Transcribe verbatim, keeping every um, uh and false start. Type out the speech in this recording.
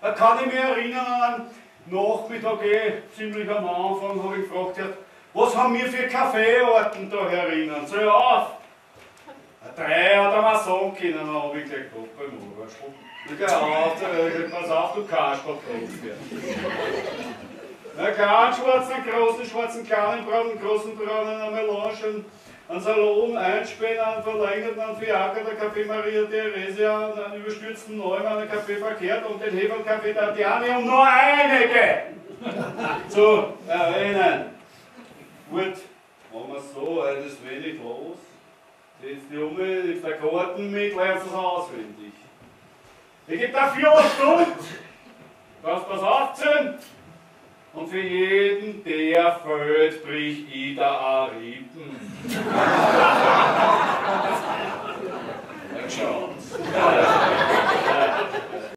Da kann ich mich erinnern an einen Nachmittag, eh, ziemlich am Anfang, habe ich gefragt, was haben wir für Kaffeeorten da herinnen? So ja, auf! Drei hat er mir sagen können, dann habe ich gleich gedacht, beim Oberschwung. Geh auf, pass auf, du kannst doch nicht werden. Einen kleinen schwarzen, einen großen schwarzen, kleinen braunen, einen großen braunen, eine Melange, einen Salon, einspähen, einen verlängerten, einen Fiaker, der Café Maria Theresia, einen überstürzten Neumann, einen Café verkehrt und den Hebelcafé Tatiani und noch einige zu erwähnen. Gut, machen wir es so, heute ist wenig los. Setz die um, nimmst der Karten mit, lernst es auswendig. Ich gebe da vier Stunden, kannst was aufzählen. Und für jeden, der fällt, brich ich da ein Rippen. Dann schaut's.